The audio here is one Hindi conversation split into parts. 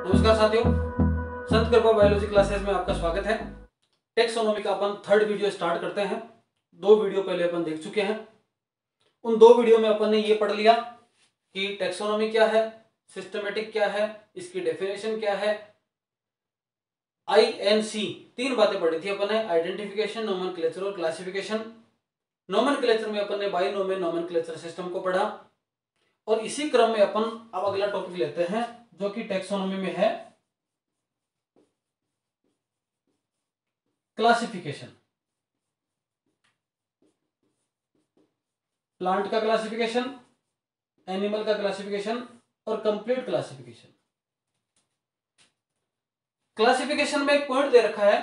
नमस्कार साथियों, संत कृपा बायोलॉजी क्लासेस में आपका स्वागत है। टेक्सोनोमी का अपन थर्ड वीडियो स्टार्ट करते हैं। 2 वीडियो पहले अपन देख चुके हैं। उन 2 वीडियो में अपन ने ये पढ़ लिया कि टेक्सोनोमी क्या है, सिस्टमेटिक क्या है, इसकी डेफिनेशन क्या है, INC 3 बातें पढ़ी थी अपन ने, आइडेंटिफिकेशन, नोमेनक्लेचर और क्लासिफिकेशन। नोमेनक्लेचर में अपन ने बाइनोमियल नोमेनक्लेचर सिस्टम को पढ़ा और इसी क्रम में अपन अब अगला टॉपिक लेते हैं जो कि टेक्सोनोमी में है क्लासिफिकेशन। प्लांट का क्लासिफिकेशन, एनिमल का क्लासिफिकेशन और कंप्लीट क्लासिफिकेशन। क्लासिफिकेशन में एक पॉइंट दे रखा है,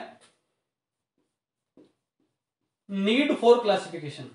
need for classification.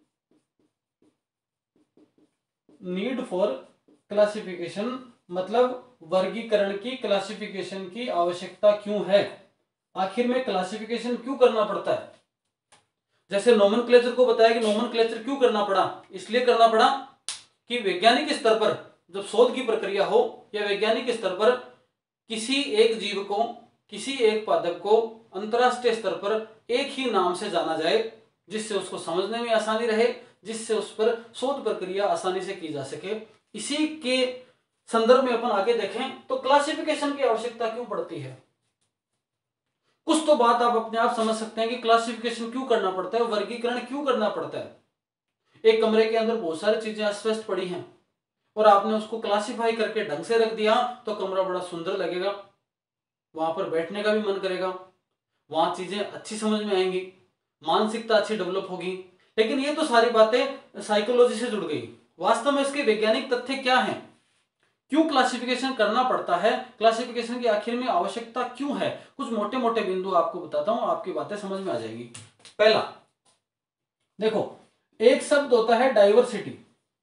Need for classification मतलब वर्गीकरण की, क्लासिफिकेशन की आवश्यकता क्यों है, आखिर में क्लासिफिकेशन क्यों करना पड़ता है। जैसे नोमेनक्लेचर को बताया कि नोमेनक्लेचर क्यों करना पड़ा, इसलिए करना पड़ा कि वैज्ञानिक स्तर पर जब शोध की प्रक्रिया हो या वैज्ञानिक स्तर पर किसी एक जीव को, किसी एक पादप को अंतरराष्ट्रीय स्तर पर एक ही नाम से जाना जाए, जिससे उसको समझने में आसानी रहे, जिससे उस पर शोध प्रक्रिया आसानी से की जा सके। इसी के संदर्भ में अपन आगे देखें तो क्लासिफिकेशन की आवश्यकता क्यों पड़ती है। कुछ तो बात आप अपने आप समझ सकते हैं कि क्लासिफिकेशन क्यों करना पड़ता है, वर्गीकरण क्यों करना पड़ता है। एक कमरे के अंदर बहुत सारी चीजें अस्पष्ट पड़ी हैं और आपने उसको क्लासिफाई करके ढंग से रख दिया तो कमरा बड़ा सुंदर लगेगा, वहां पर बैठने का भी मन करेगा, वहां चीजें अच्छी समझ में आएंगी, मानसिकता अच्छी डेवलप होगी। लेकिन ये तो सारी बातें साइकोलॉजी से जुड़ गई। वास्तव में इसके वैज्ञानिक तथ्य क्या हैं, क्यों क्लासिफिकेशन करना पड़ता है, क्लासिफिकेशन की आखिर में आवश्यकता क्यों है, कुछ मोटे मोटे बिंदु आपको बताता हूं, आपकी बातें समझ में आ जाएगी। पहला देखो, एक शब्द होता है डाइवर्सिटी।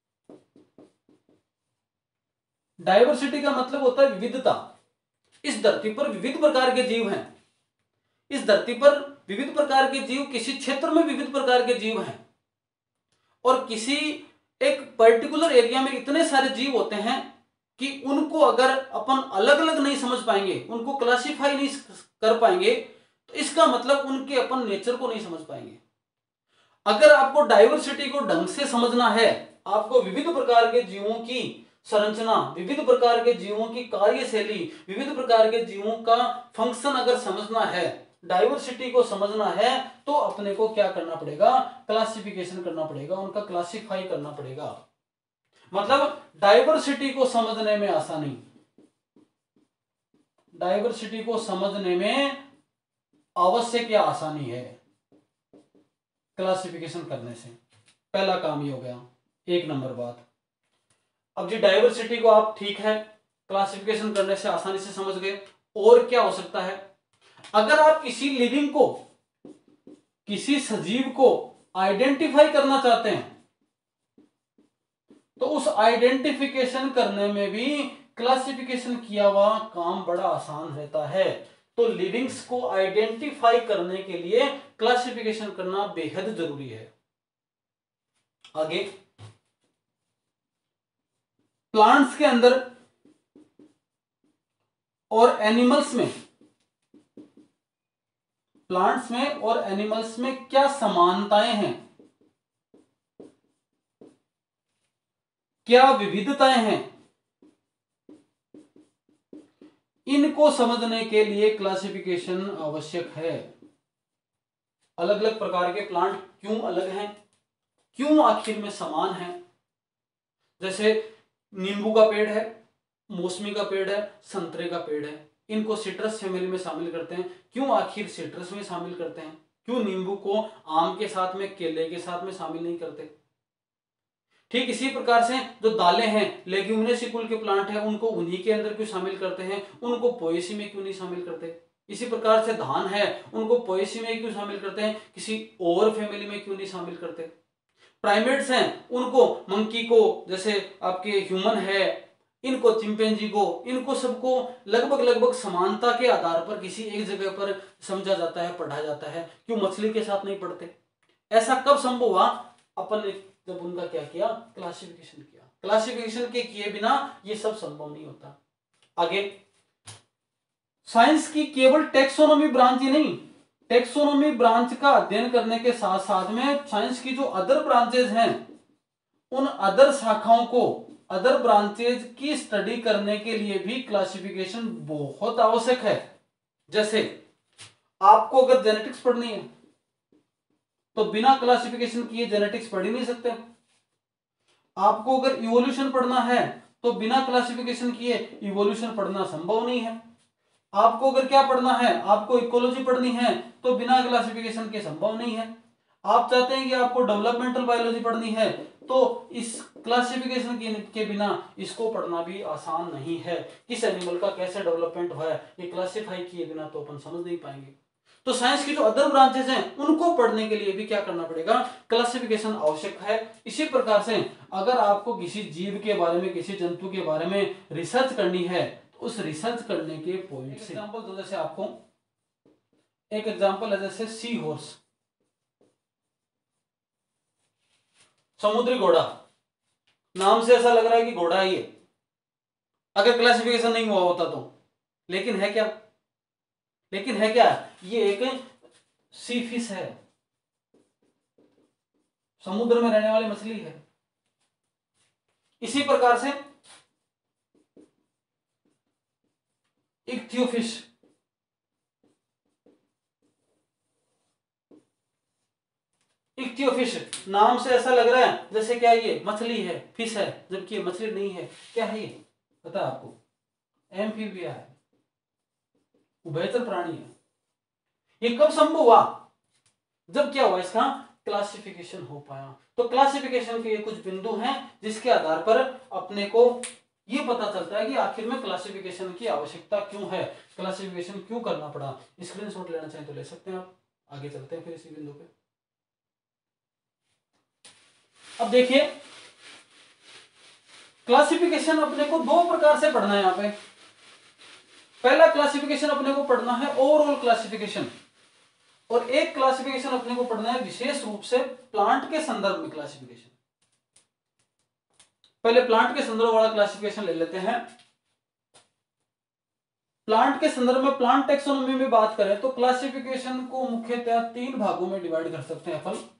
डाइवर्सिटी का मतलब होता है विविधता। इस धरती पर विविध प्रकार के जीव हैं, इस धरती पर विविध प्रकार के जीव, किसी क्षेत्र में विविध प्रकार के जीव हैं और किसी एक पर्टिकुलर एरिया में इतने सारे जीव होते हैं कि उनको अगर अपन अलग अलग नहीं समझ पाएंगे, उनको क्लासिफाई नहीं कर पाएंगे, तो इसका मतलब उनके अपन नेचर को नहीं समझ पाएंगे। अगर आपको डाइवर्सिटी को ढंग से समझना है, आपको विविध प्रकार के जीवों की संरचना, विविध प्रकार के जीवों की कार्यशैली, विविध प्रकार के जीवों का फंक्शन अगर समझना है, डाइवर्सिटी को समझना है, तो अपने को क्या करना पड़ेगा, क्लासिफिकेशन करना पड़ेगा, उनका क्लासिफाई करना पड़ेगा। मतलब डाइवर्सिटी को समझने में आसानी, डाइवर्सिटी को समझने में आवश्यक क्या आसानी है क्लासिफिकेशन करने से। पहला काम ये हो गया, 1 नंबर बात। अब जी डाइवर्सिटी को आप ठीक है क्लासिफिकेशन करने से आसानी से समझ गए, और क्या हो सकता है, अगर आप किसी लिविंग को, किसी सजीव को आइडेंटिफाई करना चाहते हैं तो उस आइडेंटिफिकेशन करने में भी क्लासिफिकेशन किया हुआ काम बड़ा आसान रहता है। तो लिविंग्स को आइडेंटिफाई करने के लिए क्लासिफिकेशन करना बेहद जरूरी है। आगे प्लांट्स के अंदर और एनिमल्स में, प्लांट्स में और एनिमल्स में क्या समानताएं हैं, क्या विविधताएं हैं, इनको समझने के लिए क्लासिफिकेशन आवश्यक है। अलग अलग प्रकार के प्लांट क्यों अलग हैं, क्यों आखिर में समान हैं। जैसे नींबू का पेड़ है, मौसमी का पेड़ है, संतरे का पेड़ है, इनको सिट्रस फैमिली में शामिल करते हैं। क्यों आखिर सिट्रस में शामिल करते हैं, क्यों नींबू को आम के साथ में, केले के साथ में शामिल नहीं करते। ठीक इसी प्रकार से जो दालें हैं, लेग्यूमिनेसी कुल के प्लांट हैं, उनको उन्हीं के अंदर क्यों शामिल करते हैं, उनको पोएसी में क्यों नहीं शामिल करते। इसी प्रकार से धान है, उनको पोएसी में क्यों शामिल करते हैं, किसी और फैमिली में क्यों नहीं शामिल करते। प्राइमेट्स हैं, उनको मंकी को, जैसे आपके ह्यूमन है, इनको चिंपैंजी को, इनको सबको लगभग लगभग समानता के आधार पर किसी एक जगह पर समझा जाता है, पढ़ा जाता है। क्यों मछली के साथ नहीं पढ़ते। ऐसा कब संभव हुआ, अपन ने जब उनका क्या किया, क्लासिफिकेशन किया। क्लासिफिकेशन के किए बिना ये सब संभव नहीं होता। आगे साइंस की केवल टेक्सोनोमी ब्रांच ही नहीं, टेक्सोनोमी ब्रांच का अध्ययन करने के साथ साथ में साइंस की जो अदर ब्रांचेज हैं, उन अदर शाखाओं को, अदर ब्रांचेज की स्टडी करने के लिए भी क्लासिफिकेशन बहुत आवश्यक है। जैसे आपको अगर जेनेटिक्स पढ़नी है तो बिना क्लासिफिकेशन किए जेनेटिक्स पढ़ ही नहीं सकते। आपको अगर इवोल्यूशन पढ़ना है तो बिना क्लासिफिकेशन किए इवोल्यूशन पढ़ना संभव नहीं है। आपको अगर क्या पढ़ना है, आपको इकोलॉजी पढ़नी है तो बिना क्लासिफिकेशन के संभव नहीं है। आप चाहते हैं कि आपको डेवलपमेंटल बायोलॉजी पढ़नी है तो इस क्लासिफिकेशन के बिना इसको पढ़ना भी आसान नहीं है। किस एनिमल का कैसे डेवलपमेंट हुआ है, ये क्लासिफाई किए बिना तो अपन समझ नहीं पाएंगे। तो साइंस की जो अदर ब्रांचेस हैं उनको पढ़ने के लिए भी क्या करना पड़ेगा, क्लासिफिकेशन आवश्यक है। इसी प्रकार से अगर आपको किसी जीव के बारे में, किसी जंतु के बारे में रिसर्च करनी है तो उस रिसर्च करने के पॉइंट से एग्जांपल दो। जैसे आपको एक एग्जांपल है जैसे सी हॉर्स, समुद्री घोड़ा। नाम से ऐसा लग रहा है कि घोड़ा ही है अगर क्लासिफिकेशन नहीं हुआ होता तो, लेकिन है क्या, लेकिन है क्या, ये एक सी फिश है, समुद्र में रहने वाली मछली है। इसी प्रकार से इक्थियोफिश, इक्थियोफिश नाम से ऐसा लग रहा है जैसे क्या ये मछली है, फिश है, जबकि ये मछली नहीं है। क्या है ये पता है आपको, एम्फीबिया है, उभयचर प्राणी है। ये कब संभव हुआ, जब क्या हुआ, इसका क्लासिफिकेशन हो पाया। तो क्लासिफिकेशन के ये कुछ बिंदु हैं जिसके आधार पर अपने को ये पता चलता है कि आखिर में क्लासिफिकेशन की आवश्यकता क्यों है, क्लासिफिकेशन क्यों करना पड़ा। स्क्रीनशॉट लेना चाहें तो ले सकते हैं आप। आगे चलते हैं फिर इसी बिंदु पे। अब देखिए क्लासिफिकेशन अपने को दो प्रकार से पढ़ना है। यहां पे पहला क्लासिफिकेशन अपने को पढ़ना है ओवरऑल क्लासिफिकेशन, और एक क्लासिफिकेशन अपने को पढ़ना है विशेष रूप से प्लांट के संदर्भ में क्लासिफिकेशन। पहले प्लांट के संदर्भ वाला क्लासिफिकेशन ले लेते हैं। प्लांट के संदर्भ में, प्लांट टेक्सोनॉमी में बात करें तो क्लासिफिकेशन को मुख्यतः तीन भागों में डिवाइड कर सकते हैं अपन।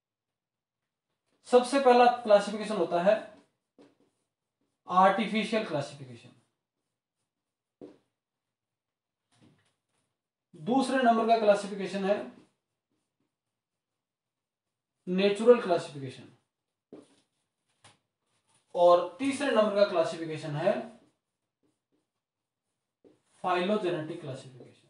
सबसे पहला क्लासिफिकेशन होता है आर्टिफिशियल क्लासिफिकेशन, दूसरे नंबर का क्लासिफिकेशन है नेचुरल क्लासिफिकेशन, और तीसरे नंबर का क्लासिफिकेशन है फाइलोजेनेटिक क्लासिफिकेशन।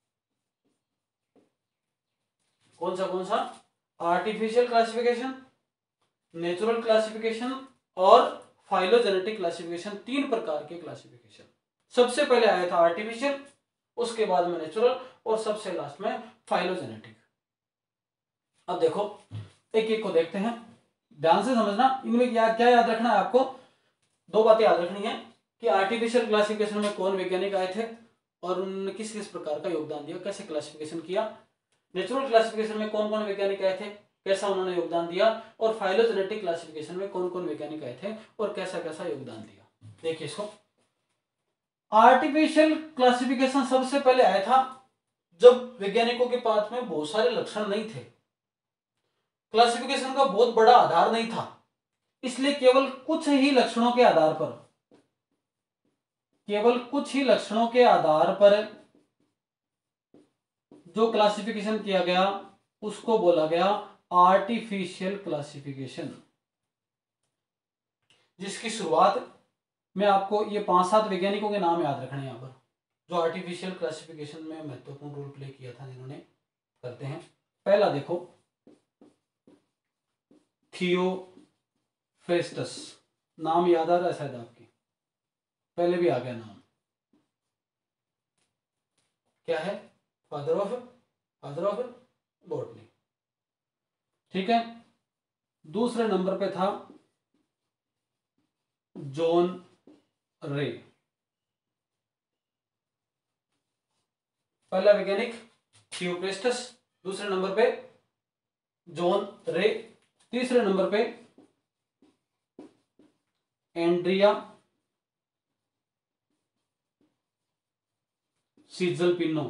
कौन सा, आर्टिफिशियल क्लासिफिकेशन, नेचुरल क्लासिफिकेशन और फाइलोजेनेटिक क्लासिफिकेशन। तीन प्रकार के क्लासिफिकेशन। सबसे पहले आया था आर्टिफिशियल, उसके बाद में नेचुरल, और सबसे लास्ट में फाइलोजेनेटिक। अब देखो एक एक को देखते हैं, ध्यान से समझना। इनमें क्या याद रखना है आपको, दो बातें याद रखनी है कि आर्टिफिशियल क्लासिफिकेशन में कौन वैज्ञानिक आए थे और उन्होंने किस किस प्रकार का योगदान दिया, कैसे क्लासिफिकेशन किया। नेचुरल क्लासिफिकेशन में कौन कौन वैज्ञानिक आए थे, कैसा उन्होंने योगदान दिया। और फाइलोजेनेटिक क्लासिफिकेशन में कौन कौन वैज्ञानिक आए थे और कैसा कैसा योगदान दिया। देखिए इसको, आर्टिफिशियल क्लासिफिकेशन सबसे पहले आया था जब वैज्ञानिकों के पास में बहुत सारे लक्षण नहीं थे, क्लासिफिकेशन का बहुत बड़ा आधार नहीं था, इसलिए केवल कुछ ही लक्षणों के आधार पर, केवल कुछ ही लक्षणों के आधार पर जो क्लासिफिकेशन किया गया उसको बोला गया आर्टिफिशियल क्लासिफिकेशन, जिसकी शुरुआत में आपको ये 5-7 वैज्ञानिकों के नाम याद रखने यहां पर जो आर्टिफिशियल क्लासिफिकेशन में महत्वपूर्ण रोल प्ले किया था, जिन्होंने करते हैं। पहला देखो थियोफ्रेस्टस, नाम याद आ रहा है शायद आपके, पहले भी आ गया नाम, क्या है, फादर ऑफ बॉटनी। ठीक है, दूसरे नंबर पे था जॉन रे, पहला वैज्ञानिक थियोफ्रेस्टस, दूसरे नंबर पे जॉन रे, तीसरे नंबर पे एंड्रिया सीजल पिनो,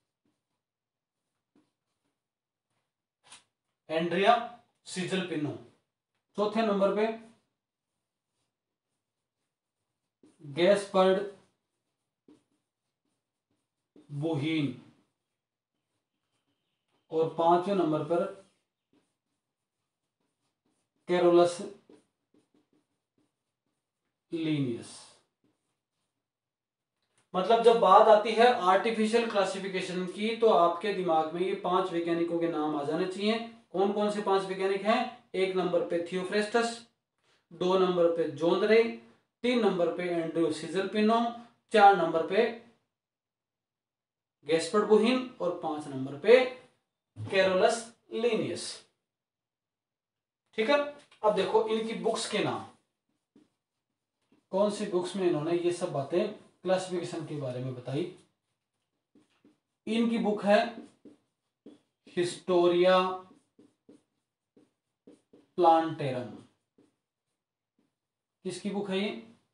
एंड्रिया सीजल पिनो। चौथे नंबर पे गैस्पर्ड बुहीन, और पांचवें नंबर पर कैरोलस लीनियस। मतलब जब बात आती है आर्टिफिशियल क्लासिफिकेशन की तो आपके दिमाग में ये 5 वैज्ञानिकों के नाम आ जाने चाहिए। कौन कौन से 5 वैज्ञानिक हैं? 1 नंबर पे थियोफ्रेस्टस, 2 नंबर पे जोन रे, 3 नंबर पे एंड्रयू सीजल पिनो, 4 नंबर पे गैस्पर्ड बुहीन और 5 नंबर पे कैरोलस लीनियस। ठीक है। अब देखो इनकी बुक्स के नाम, कौन सी बुक्स में इन्होंने ये सब बातें क्लासिफिकेशन के बारे में बताई। इनकी बुक है हिस्टोरिया प्लांटेरम। किसकी बुक है ये?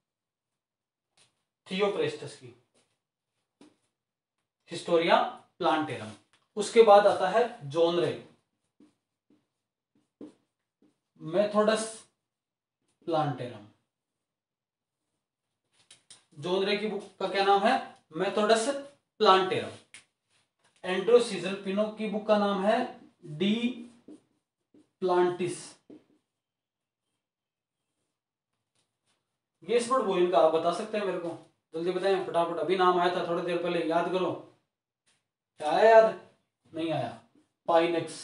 थियोफ्रेस्टस की हिस्टोरिया प्लांटेरम। उसके बाद आता है जोन रे, मेथोडस प्लांटेरम। जोन रे की बुक का क्या नाम है? मेथोडस प्लांटेरम। एंड्रयू सीजल पिनो की बुक का नाम है डी प्लांटिस। गैस्पर्ड बुहीन का आप बता सकते हैं मेरे को? जल्दी बताएं फटाफट, अभी नाम आया था थोड़ी देर पहले, याद करो। आया याद? नहीं आया। पाइनेक्स,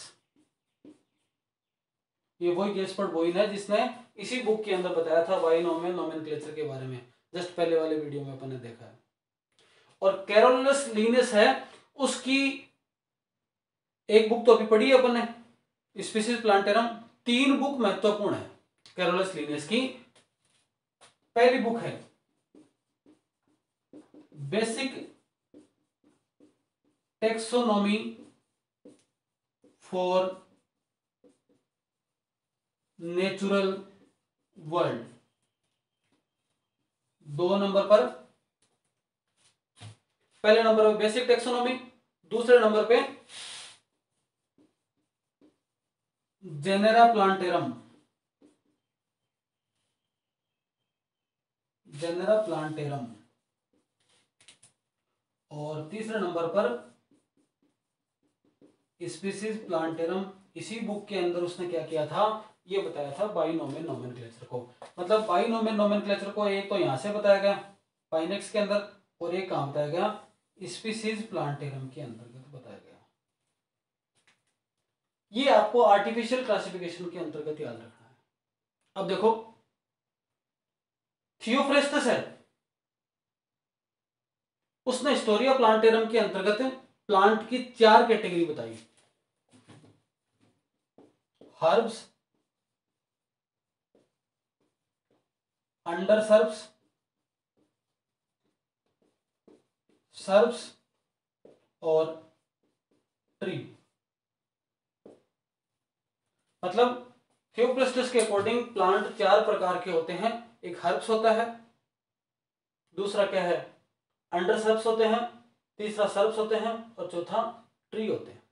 ये वही गैस्पर्ड बुहीन है जिसने इसी बुक के अंदर बताया था बाइनोमियल नोमेनक्लेचर के बारे में, जस्ट पहले वाले वीडियो में अपन ने देखा है। और कैरोलस लीनियस है, उसकी एक बुक तो अभी पढ़ी है अपन ने, स्पीसीज प्लांटेरम। 3 बुक महत्वपूर्ण है कैरोलस लीनियस की। पहली बुक है basic taxonomy for natural world. 2 number पर, पहले नंबर पे बेसिक टेक्सोनॉमी, दूसरे नंबर पे जेनेरा प्लांटेरम, जेनेरा प्लांटेरम, और तीसरे नंबर पर स्पीसीज प्लांटेरम। इसी बुक के अंदर उसने क्या किया था, ये बताया था बाइनोमियल नोमेनक्लेचर को। मतलब बाइनोमियल नोमेनक्लेचर को एक तो यहां से बताया गया पाइनेक्स के अंदर, और एक कहां बताया गया स्पीसीज प्लांटेरम के अंतर्गत बताया गया। ये आपको आर्टिफिशियल क्लासिफिकेशन के अंतर्गत याद रखना है। अब देखो थियोफ्रेस्टस है, उसने हिस्टोरिया प्लांटेरम के अंतर्गत प्लांट की 4 कैटेगरी बताई। हर्ब्स, अंडर सर्ब्स, सर्ब्स और ट्री। मतलब थियोफ्रेस्टस के अकॉर्डिंग प्लांट 4 प्रकार के होते हैं। एक हर्ब्स होता है, दूसरा क्या है अंडर सर्ब्स होते हैं, तीसरा सर्ब्स होते हैं और चौथा ट्री होते हैं।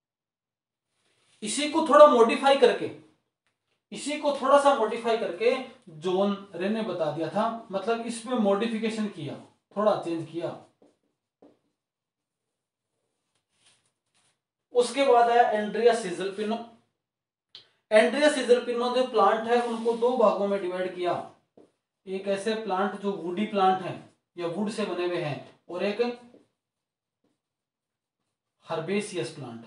इसी को थोड़ा मॉडिफाई करके, इसी को थोड़ा सा मॉडिफाई करके जॉन रे ने बता दिया था। मतलब इसमें मॉडिफिकेशन किया, थोड़ा चेंज किया। उसके बाद आया एंड्रिया सीजल पिनो। एंड्रिया सीजल पिनो जो प्लांट है उनको 2 भागों में डिवाइड किया। एक ऐसे प्लांट जो वुडी प्लांट हैं या वुड से बने हुए हैं, और एक हर्बेसियस प्लांट।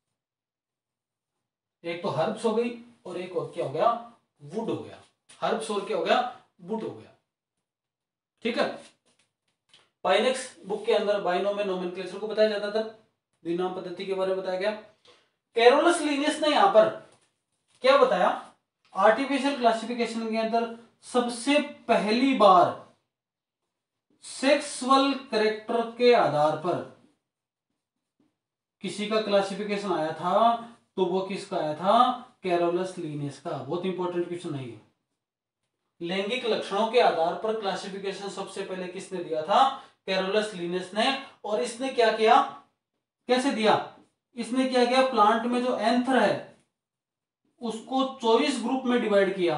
एक तो हर्ब्स हो गई और एक और क्या हो गया वुड हो गया। हर्ब्स और क्या हो गया वुड हो गया। ठीक है। पाइनेक्स बुक के अंदर बाइनोमियल नोमेनक्लेचर को बताया जाता था, द्विनाम पद्धति के बारे में बताया गया। कैरोलस लीनियस ने यहां पर क्या बताया, आर्टिफिशियल क्लासिफिकेशन के अंदर सबसे पहली बार सेक्सुअल कैरेक्टर के आधार पर किसी का क्लासिफिकेशन आया था, तो वो किसका आया था कैरोलस लीनियस का। बहुत इंपॉर्टेंट क्वेश्चन है ये। लैंगिक लक्षणों के आधार पर क्लासिफिकेशन सबसे पहले किसने दिया था कैरोलस लिनेस ने। और इसने क्या किया, कैसे दिया, इसने क्या किया, प्लांट में जो एंथर है उसको 24 ग्रुप में डिवाइड किया,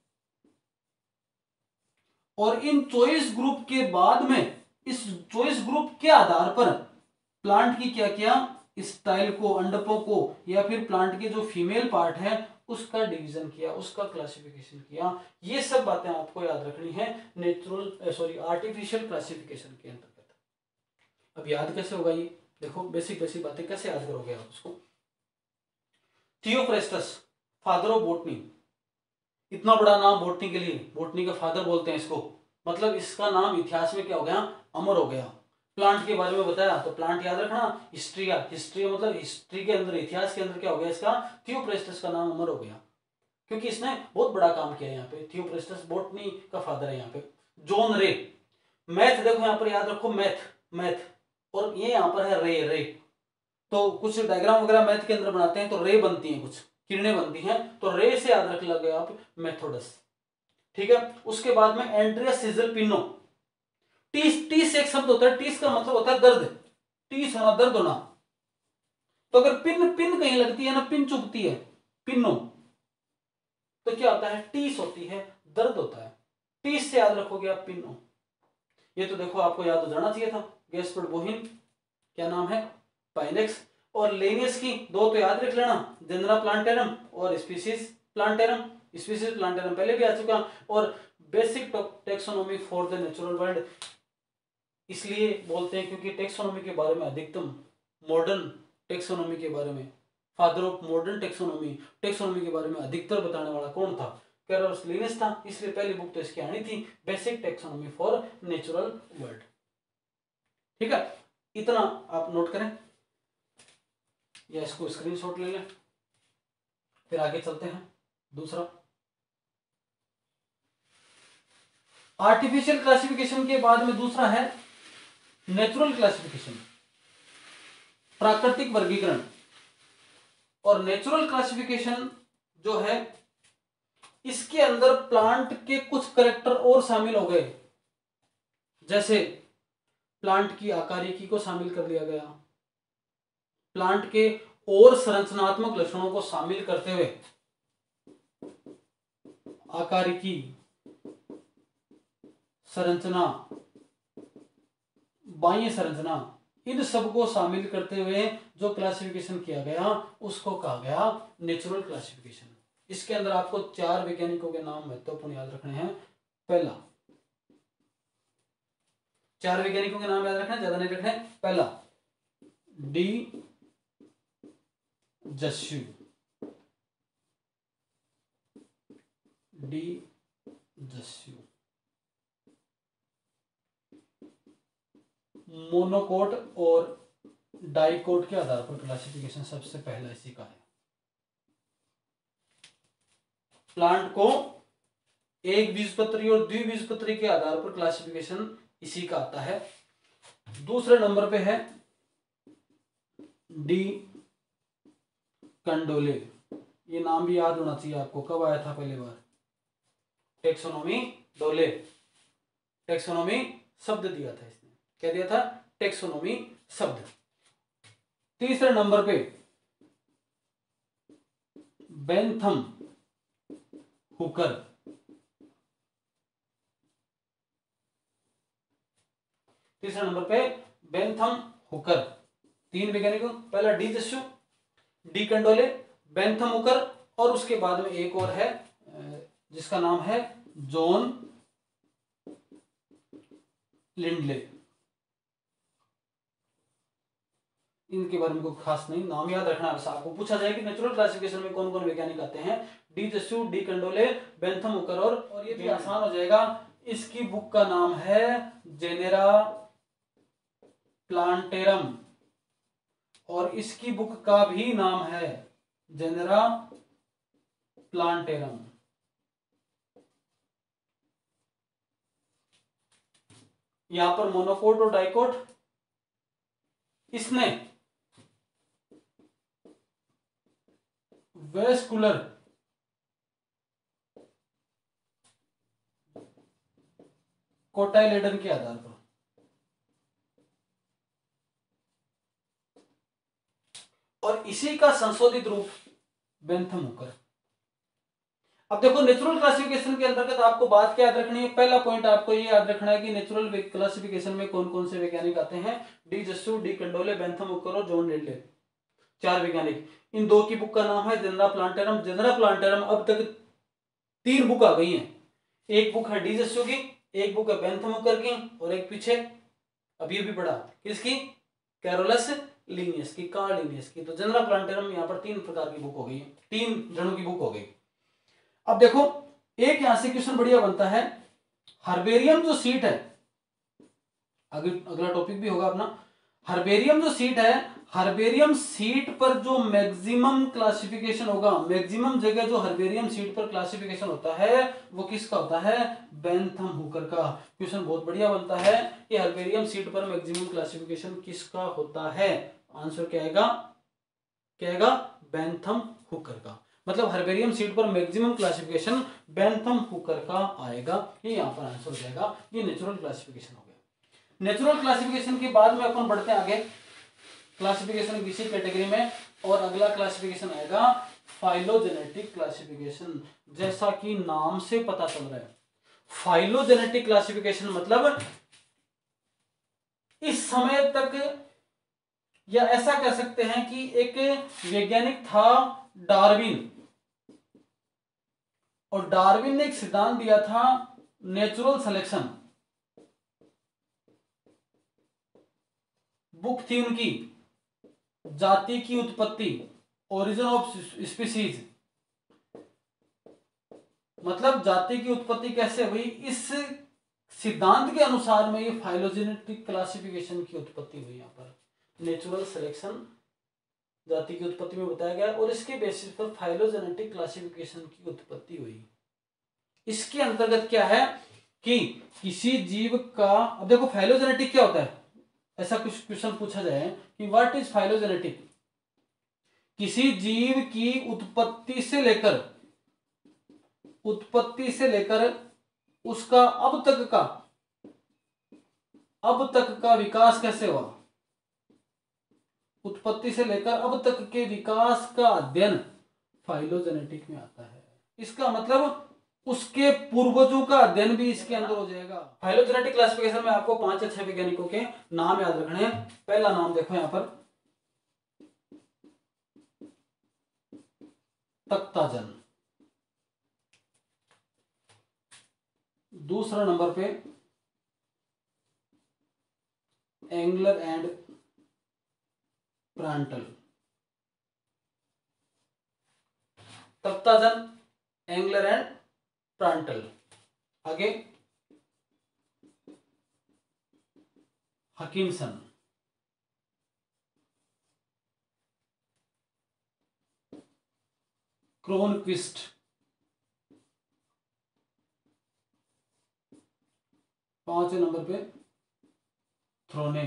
और इन 24 ग्रुप के बाद में इस 24 ग्रुप के आधार पर प्लांट की क्या किया, स्टाइल को, अंडकों को, या फिर प्लांट के जो फीमेल पार्ट है उसका डिवीजन किया, उसका क्लासिफिकेशन किया। ये सब बातें आपको याद रखनी है आर्टिफिशियल क्लासिफिकेशन के अंतर्गत। अब याद कैसे होगा ये, देखो बेसिक बेसिक बातें कैसे याद करोगे आप उसको। थियोफ्रेस्टस, फादर ऑफ बॉटनी, इतना बड़ा नाम बॉटनी के लिए, बॉटनी का फादर बोलते हैं इसको, मतलब इसका नाम इतिहास में क्या हो गया, अमर हो गया। प्लांट के बारे में बताया तो प्लांट याद रखना, हिस्ट्री मतलब हिस्ट्री के अंदर, इतिहास के अंदर क्या हो गया इसका, थियोप्रेस्टस का नाम अमर हो गया, क्योंकि इसने बहुत बड़ा काम किया यहाँ पे। थियोप्रेस्टस बॉटनी का फादर है यहाँ पे। जॉन रे, मैथ देखो यहाँ पर याद रखो, मैथ, और ये यहाँ पर है रे। तो कुछ डायग्राम वगैरह मैथ के अंदर बनाते हैं तो रे बनती हैं, कुछ किरणें बनती हैं, तो रे से याद रख लगे आप मेथोडस, ठीक है। उसके बाद में एंड्रिया सीजल पिनो, टीस एक शब्द होता है, टीस का मतलब होता है दर्द, टीस होना, दर्द होना। तो अगर पिन कहीं लगती है ना, पिन चुभती है, पिनो, तो क्या होता है, टीस होती है, दर्द होता है, टीस से याद रखोगे आप पिनो। ये तो देखो आपको याद हो जाना चाहिए था। गैस्पर्ड बोहिन, क्या नाम है, पाइनेक्स। और लेनियस की दो तो याद रख लेना, जेनरा प्लांटेरम और स्पीसीज प्लांटेरम। स्पीसीज प्लांटेरम पहले भी आ चुका। और basic taxonomy for the natural world इसलिए बोलते हैं क्योंकि टेक्सोनॉमी के बारे में अधिकतम, मॉडर्न टेक्सोनॉमी के बारे में, फादर ऑफ मॉडर्न टेक्सोनॉमी के बारे में अधिकतर बताने वाला कौन था, कैरोलस लिनेस था। इसलिए पहली बुक तो इसकी आनी थी, basic taxonomy for natural world. ठीक है, इतना आप नोट करें या इसको स्क्रीनशॉट ले लें, फिर आगे चलते हैं। दूसरा, आर्टिफिशियल क्लासिफिकेशन के बाद में दूसरा है नेचुरल क्लासिफिकेशन, प्राकृतिक वर्गीकरण। और नेचुरल क्लासिफिकेशन जो है, इसके अंदर प्लांट के कुछ करेक्टर और शामिल हो गए, जैसे प्लांट की आकारिकी को शामिल कर लिया गया, प्लांट के और संरचनात्मक लक्षणों को शामिल करते हुए आकारिकी, संरचना, बाह्य संरचना, इन सबको शामिल करते हुए जो क्लासिफिकेशन किया गया उसको कहा गया नेचुरल क्लासिफिकेशन। इसके अंदर आपको 4 वैज्ञानिकों के नाम महत्वपूर्ण याद रखने हैं। पहला, 4 वैज्ञानिकों के नाम याद रखना, ज्यादा नहीं रखने। पहला, डी जस्यू, मोनोकोट और डाइकोट के आधार पर क्लासिफिकेशन सबसे पहला इसी का है। प्लांट को एक बीजपत्री और द्विबीजपत्री के आधार पर क्लासिफिकेशन इसी का आता है। दूसरे नंबर पे है डी कंडोले, ये नाम भी याद होना चाहिए आपको, कब आया था पहली बार, टेक्सोनोमी डोले, टेक्सोनोमी शब्द दिया था इसने, क्या दिया था, टेक्सोनोमी शब्द। तीसरे नंबर पे बेंथम हुकर, तीसरे नंबर पे बेंथम हुकर। 3 वैज्ञानिकों, पहला de Jussieu, de Candolle, Bentham Hooker, और उसके बाद में एक और है जिसका नाम है जॉन लिंडले। इनके बारे में कोई खास नहीं, नाम याद रखना। बस आपको पूछा जाए कि नेचुरल क्लासिफिकेशन में कौन कौन वैज्ञानिक आते हैं, de Jussieu, de Candolle, Bentham Hooker, और ये भी आसान हो जाएगा। इसकी बुक का नाम है जेनेरा प्लांटेरम, और इसकी बुक का भी नाम है जेनेरा प्लांटेरम। यहां पर मोनोकोट और डाइकोट, इसने वेस्कुलर कोटाइलेडन के आधार पर, और इसी का संशोधित रूप बेंथम हुकर। अब देखो नेचुरल क्लासिफिकेशन के अंतर्गत आपको बात क्या याद रखनी है, पहला पॉइंट आपको ये याद रखना है कि नेचुरल क्लासिफिकेशन में कौन कौन से वैज्ञानिक आते हैं, de Jussieu, de Candolle, Bentham Hooker और जॉन रिडले, 4 वैज्ञानिक। इन 2 की बुक का नाम है जेनेरा प्लांटेरम। जेनेरा प्लांटेरम अब तक 3 बुक आ गई हैं, एक बुक है डी जस्सू की, एक बुक है बेंथम हुकर की, और एक पीछे अभी भी पढ़ा किसकी, कैरोलस लिनियस की, कार्ल लिनियस की। तो जेनेरा प्लांटेरम यहाँ पर 3 प्रकार की बुक हो गई, 3 जनों की बुक हो गई। अब देखो एक यहां से क्वेश्चन बढ़िया बनता है, हर्बेरियम जो सीट है, अगला टॉपिक भी होगा अपना, हर्बेरियम जो सीट है, हर्बेरियम सीट पर जो मैक्सिमम क्लासिफिकेशन होगा, मैक्सिमम जगह जो हर्बेरियम सीट पर क्लासिफिकेशन होता है वो किसका होता है, बेंथम हुकर का। क्वेश्चन बहुत बढ़िया बनता है कि हर्बेरियम सीट पर मैक्सिमम क्लासिफिकेशन किसका होता है, आंसर क्या आएगा, क्या आएगा, बेंथम हुकर का। मतलब हर्बेरियम सीट पर मैक्सिमम क्लासिफिकेशन बेंथम हुकर का आएगा, ये यहां पर आंसर हो जाएगा। ये नेचुरल क्लासिफिकेशन हो गया। नेचुरल क्लासिफिकेशन के बाद में अपन बढ़ते हैं आगे क्लासिफिकेशन किसी कैटेगरी में, और अगला क्लासिफिकेशन आएगा फाइलोजेनेटिक क्लासिफिकेशन। जैसा कि नाम से पता चल रहा है, फाइलोजेनेटिक क्लासिफिकेशन मतलब इस समय तक, या ऐसा कह सकते हैं कि एक वैज्ञानिक था डार्विन, और डार्विन ने एक सिद्धांत दिया था नेचुरल सिलेक्शन, बुक थी उनकी जाति की उत्पत्ति, ओरिजिन ऑफ स्पीसीज, मतलब जाति की उत्पत्ति कैसे हुई, इस सिद्धांत के अनुसार में ये फाइलोजेनेटिक क्लासिफिकेशन की उत्पत्ति हुई। यहाँ पर नेचुरल सिलेक्शन जाति की उत्पत्ति में बताया गया, और इसके बेसिस पर फाइलोजेनेटिक क्लासिफिकेशन की उत्पत्ति हुई। इसके अंतर्गत क्या है कि किसी जीव का, अब देखो फाइलोजेनेटिक क्या होता है, ऐसा कुछ क्वेश्चन पूछा जाए कि व्हाट इज फाइलोजेनेटिक, किसी जीव की उत्पत्ति से लेकर उसका अब तक का विकास कैसे हुआ, उत्पत्ति से लेकर अब तक के विकास का अध्ययन फाइलोजेनेटिक में आता है। इसका मतलब उसके पूर्वजों का अध्ययन भी इसके अंदर हो जाएगा। फाइलोजेनेटिक क्लासिफिकेशन में आपको 5 अच्छे वैज्ञानिकों के नाम याद रखने हैं। पहला नाम देखो यहां पर, तख्ताजन। दूसरा नंबर पे Engler and Prantl. Takhtajan, Engler and Prantl. आगे हकिंसन, क्रोनक्विस्ट, पांचवें नंबर पे थ्रोने।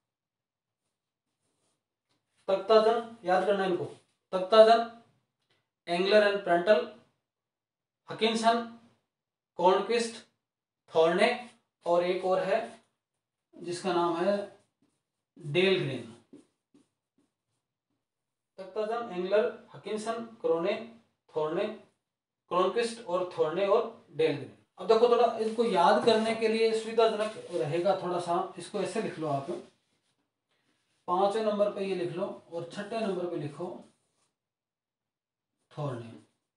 तख्ताजन याद करना इनको, Takhtajan, Engler and Prantl, Hutchinson, Cronquist, Thorne, और एक और है जिसका नाम है डेलग्रेन। तख्ताजन, एंगलर, हकिंसन, क्रोने, थॉर्ने, क्रोनक्विस्ट और थॉर्ने और डेलग्रेन। अब देखो थोड़ा इसको याद करने के लिए सुविधाजनक रहेगा, थोड़ा सा इसको ऐसे लिख लो आप, 5वें नंबर पे ये लिख लो और 6ठे नंबर पे लिखो थॉर्ने।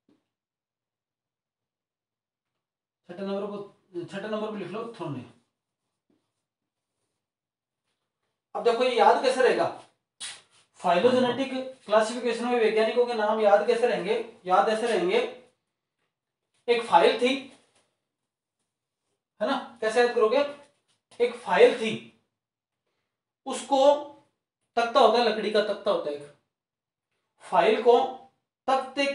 6ठे नंबर पे लिख लो थॉर्ने। अब देखो ये याद कैसे रहेगा, फाइलोजेनेटिक क्लासिफिकेशन में वैज्ञानिकों के नाम याद कैसे रहेंगे, याद ऐसे रहेंगे, एक फाइल थी, है ना, कैसे याद करोगे, एक फाइल थी, उसको तख्ता होता है, लकड़ी का तख्ता होता है, एक फाइल को तख्ते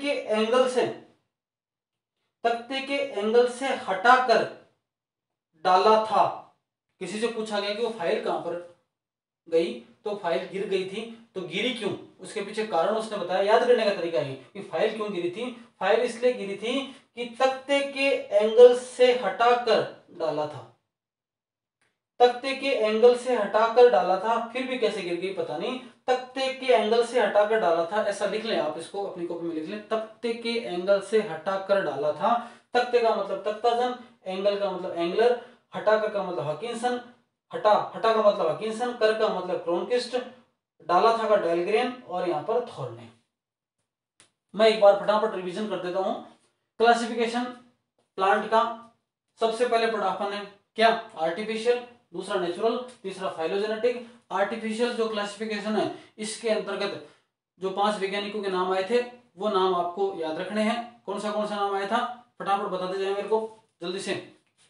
के एंगल से हटाकर डाला था। किसी से पूछा गया कि वो फाइल कहां पर गई, तो फाइल गिर गई थी, तो गिरी क्यों, उसके पीछे कारण उसने बताया। याद करने का तरीका है कि फाइल क्यों गिरी थी, फाइल इसलिए गिरी थी कि तख्ते के एंगल से हटाकर डाला था। तख्ते के एंगल से हटाकर डाला था, फिर भी कैसे गिर गई पता नहीं, तख्ते के एंगल से हटाकर डाला था, ऐसा लिख लें आप, इसको अपनी कॉपी में लिख लें, तख्ते के एंगल से हटाकर डाला था। तख्ते का मतलब तख्ताजन, एंगल का मतलब एंगलर, हटाकर का मतलब हकिंसन, हटा का मतलब हकिंसन, कर का मतलब क्रोनकिस्ट, डाला था का डेलग्रेन, और यहाँ पर थॉर्ने। मैं एक बार फटाफट रिवीजन कर देता हूं। क्लासिफिकेशन प्लांट का सबसे पहले पढ़ा अपन ने क्या, आर्टिफिशियल, दूसरा नेचुरल, तीसरा फाइलोजेनेटिक। आर्टिफिशियल जो क्लासिफिकेशन है, इसके अंतर्गत जो 5 वैज्ञानिकों के नाम आए थे वो नाम आपको याद रखने हैं। कौन सा नाम आया था फटाफट बताते जाए मेरे को जल्दी से,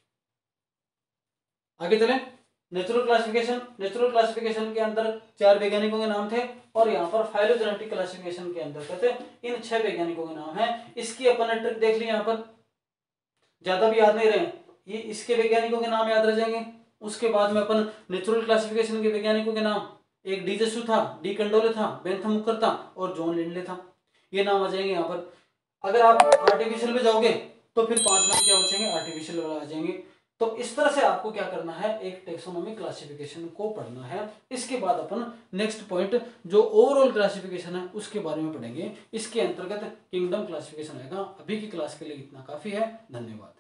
आगे चले। नेचुरल क्लासिफिकेशन के अंदर 4 वैज्ञानिकों के नाम थे, और यहाँ पर फाइलोजेनेटिक क्लासिफिकेशन के अंतर्गत इन 6 वैज्ञानिकों के नाम हैं। इसकी अपन ने ट्रिक देख ली, यहाँ पर ज्यादा भी याद नहीं रहे, ये इसके वैज्ञानिकों के नाम याद रह जाएंगे। उसके बाद में अपन नेचुरल क्लासिफिकेशन के वैज्ञानिकों के नाम, एक डी जसू था, डी कंडोले था, बेंथम मुकर था, और जॉन लिंडले था, ये नाम आ जाएंगे यहाँ पर। अगर आप आर्टिफिशियल पे जाओगे तो फिर 5 नाम क्या बचेंगे, आर्टिफिशियल वाला आ जाएंगे। तो इस तरह से आपको क्या करना है, एक टेक्सोनोमी क्लासिफिकेशन को पढ़ना है। इसके बाद अपन नेक्स्ट पॉइंट जो ओवरऑल क्लासिफिकेशन है उसके बारे में पढ़ेंगे। इसके अंतर्गत किंगडम क्लासिफिकेशन आएगा। अभी की क्लास के लिए इतना काफी है, धन्यवाद।